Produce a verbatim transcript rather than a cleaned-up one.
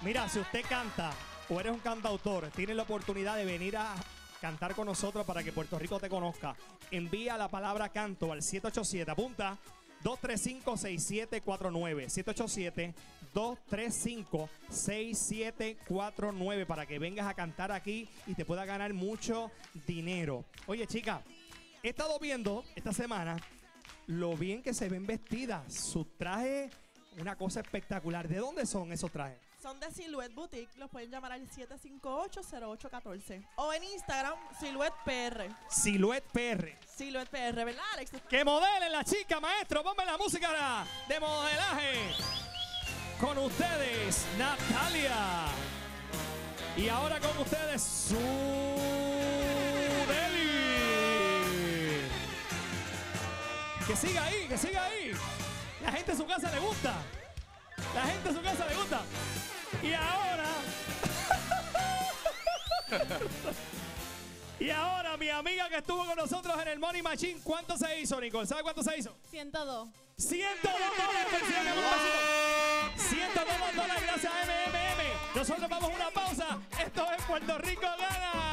Mira, si usted canta o eres un cantautor, tienes la oportunidad de venir a cantar con nosotros para que Puerto Rico te conozca. Envía la palabra canto al siete ocho siete, apunta, dos tres cinco, seis siete cuatro nueve. siete ocho siete, dos tres cinco, seis siete cuatro nueve para que vengas a cantar aquí y te puedas ganar mucho dinero. Oye, chica, he estado viendo esta semana lo bien que se ven vestidas. Sus trajes, una cosa espectacular. ¿De dónde son esos trajes? Son de Silhouette Boutique, los pueden llamar al siete cinco ocho, cero ocho uno cuatro. O en Instagram, Silhouette P R. Silhouette P R. Silhouette P R, ¿verdad, Alex? Que modelen la chica, maestro. Ponme la música de modelaje. Con ustedes, Natalia. Y ahora con ustedes, Sudeli. Que siga ahí, que siga ahí. La gente en su casa le gusta. La gente en su casa le gusta. Y ahora... y ahora mi amiga que estuvo con nosotros en el Money Machine, ¿cuánto se hizo, Nicole? ¿Sabe cuánto se hizo? ciento dos. ciento dos dólares. ciento dos dólares gracias a M M M. Nosotros vamos a una pausa. Esto es Puerto Rico Gana.